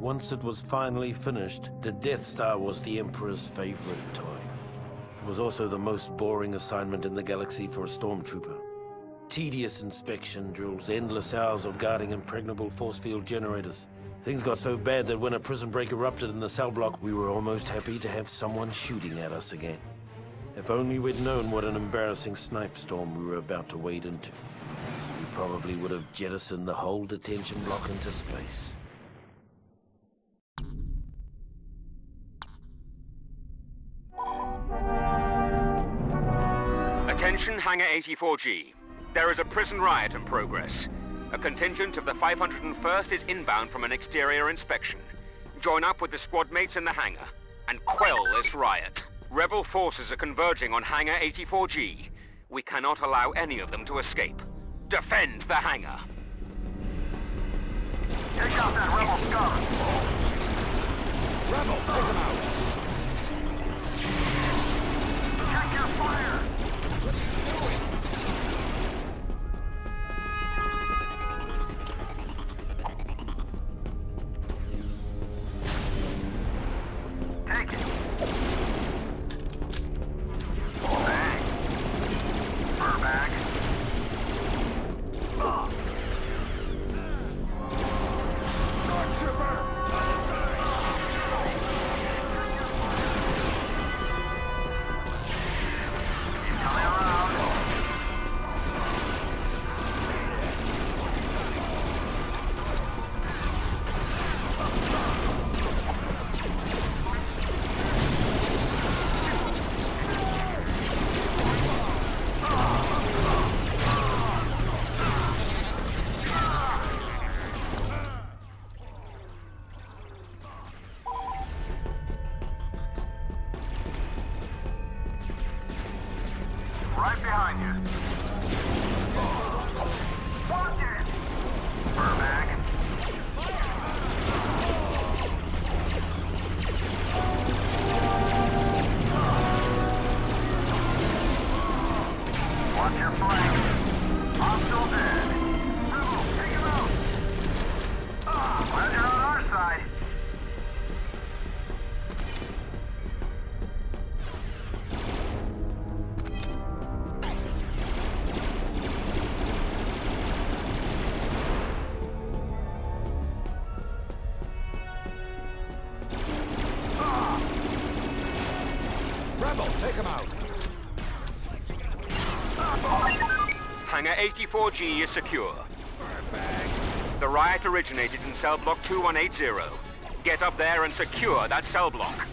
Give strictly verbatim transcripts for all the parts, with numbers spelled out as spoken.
Once it was finally finished, the Death Star was the Emperor's favorite toy. It was also the most boring assignment in the galaxy for a stormtrooper. Tedious inspection drills, endless hours of guarding impregnable force field generators. Things got so bad that when a prison break erupted in the cell block, we were almost happy to have someone shooting at us again. If only we'd known what an embarrassing snipe storm we were about to wade into. We probably would have jettisoned the whole detention block into space. Attention Hangar eighty-four G. There is a prison riot in progress. A contingent of the five hundred and first is inbound from an exterior inspection. Join up with the squad mates in the hangar and quell this riot. Rebel forces are converging on Hangar eighty-four G. We cannot allow any of them to escape. Defend the hangar. Take out that rebel scum! Rebel, take him out! Check your fire! What are you doing? Take it! Bang! Fur back! Uh. Stormtrooper! On the side! Coming around! Right behind you. Watch it! Fur back. Watch your flank. Hostile dead. Rebel, take him out. Ah, glad you're on our side. Rebel, take him out! Hangar eighty-four G is secure. Fur bag! The riot originated in cell block two one eight zero. Get up there and secure that cell block.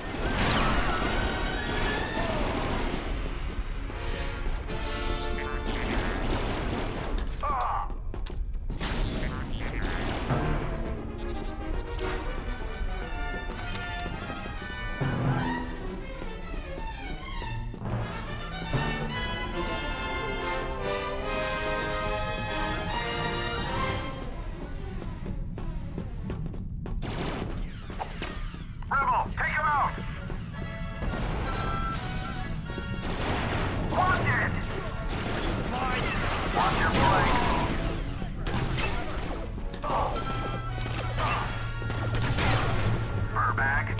Rebel, take him out! Watch it! Watch your flank! Fur back.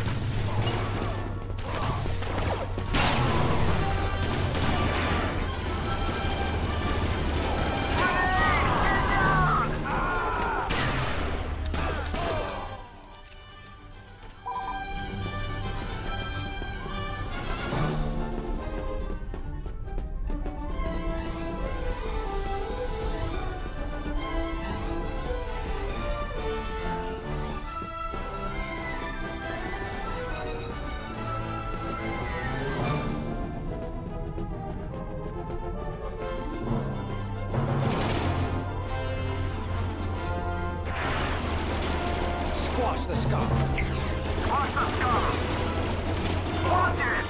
Squash the scum! Watch the scum! Watch it!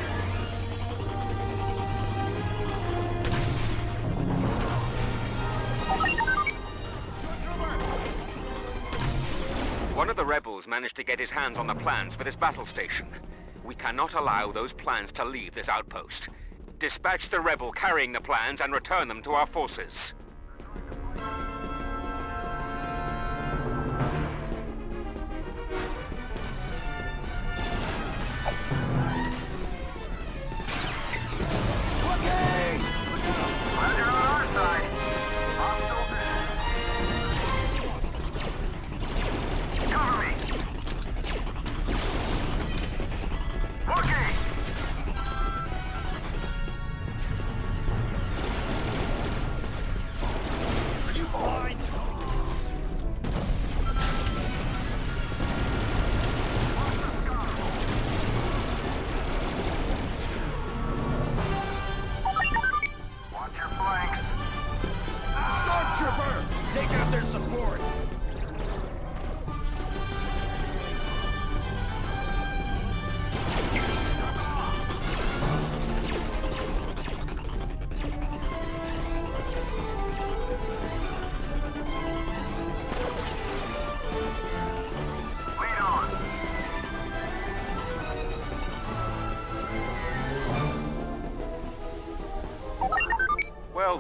One of the rebels managed to get his hands on the plans for this battle station. We cannot allow those plans to leave this outpost. Dispatch the rebel carrying the plans and return them to our forces.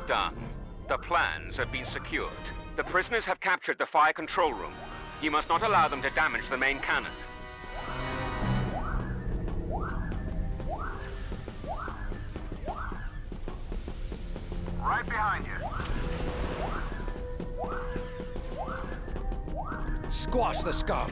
done. The plans have been secured. The prisoners have captured the fire control room. You must not allow them to damage the main cannon. Right behind you. Squash the scum!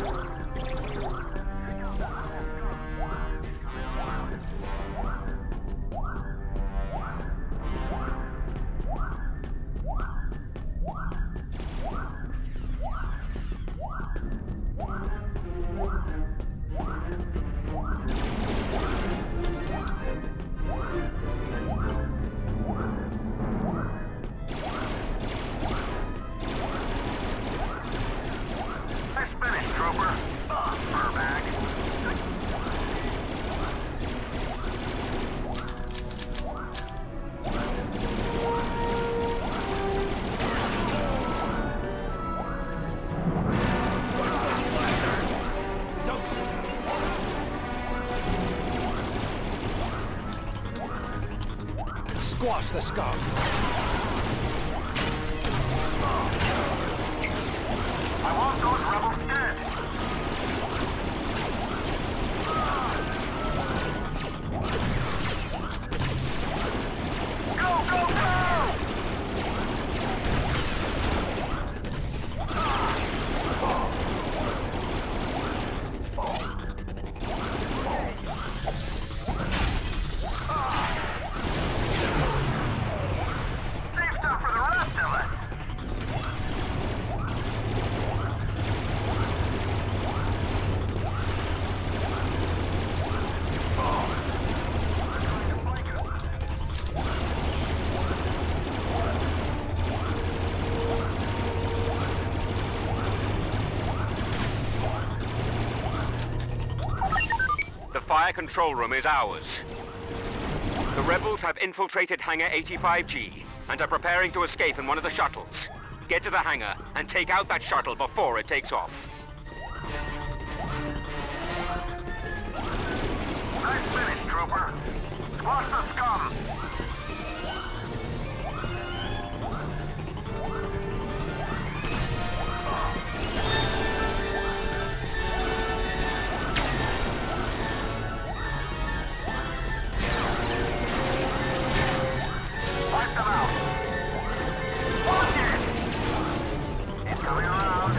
Nice finish, Trooper. Uh, furback. Squash the scum! I want those rebels dead. Go, go, go! Save stuff for the rest of us. The fire control room is ours. The rebels have infiltrated Hangar eighty-five G and are preparing to escape in one of the shuttles. Get to the hangar and take out that shuttle before it takes off. Nice finish, Trooper. Squash the scum. Wipe them out. Watch it. It's coming around.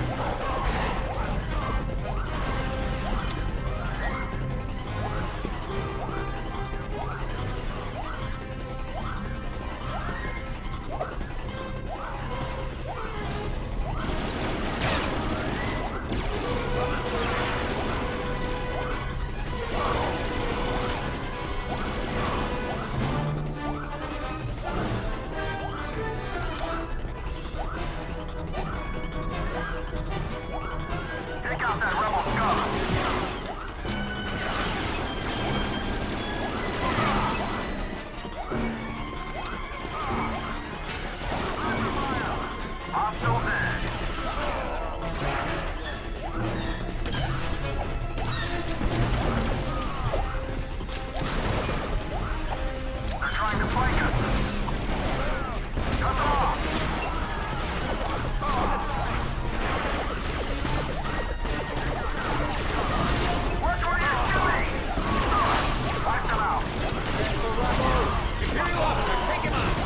Take out that rebel scum. Hostile dead. They're trying to flank us. Cut them off. Watch where you're shooting! Wipe them out! Imperial officer, take him out!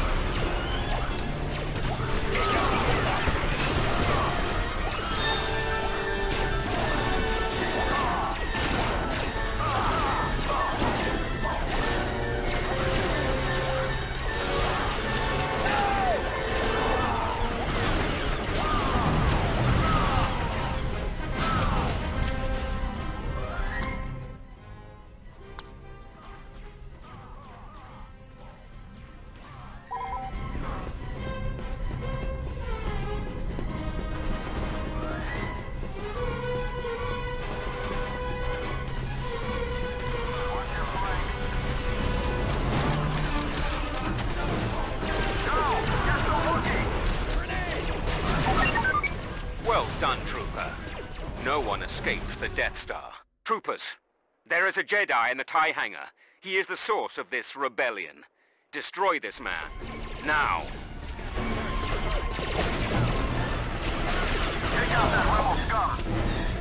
Watch your flank. Go! Get the looking! Well done, Trooper. No one escapes the Death Star. Troopers, there is a Jedi in the TIE hangar. He is the source of this rebellion. Destroy this man. Now! Take out that rebel scum!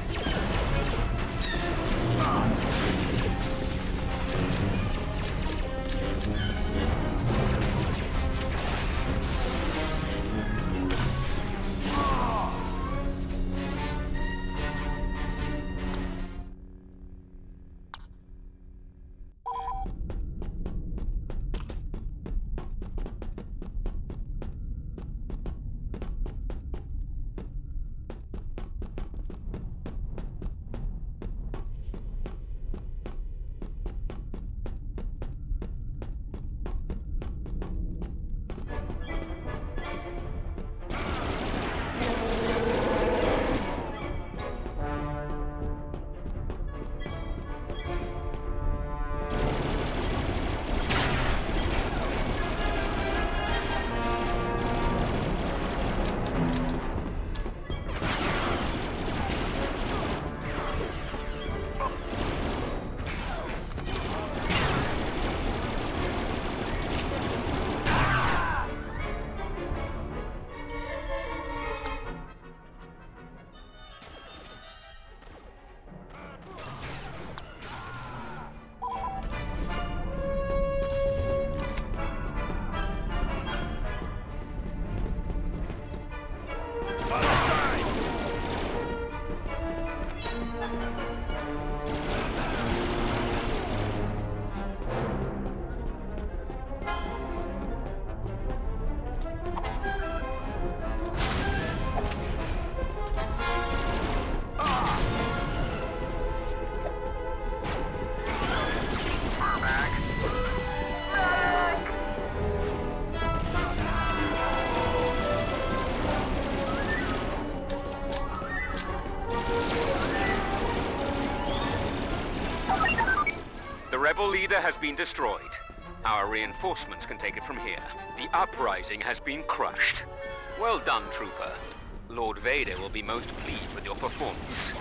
The rebel leader has been destroyed. Our reinforcements can take it from here. The uprising has been crushed. Well done, Trooper. Lord Vader will be most pleased with your performance.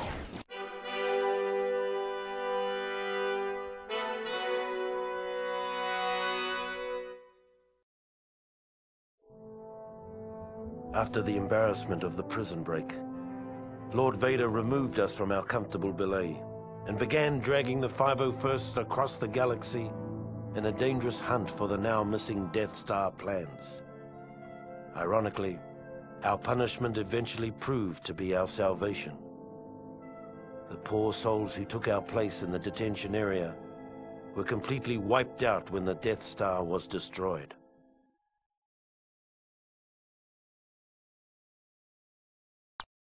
After the embarrassment of the prison break, Lord Vader removed us from our comfortable belay and began dragging the five oh first across the galaxy in a dangerous hunt for the now missing Death Star plans. Ironically, our punishment eventually proved to be our salvation. The poor souls who took our place in the detention area were completely wiped out when the Death Star was destroyed.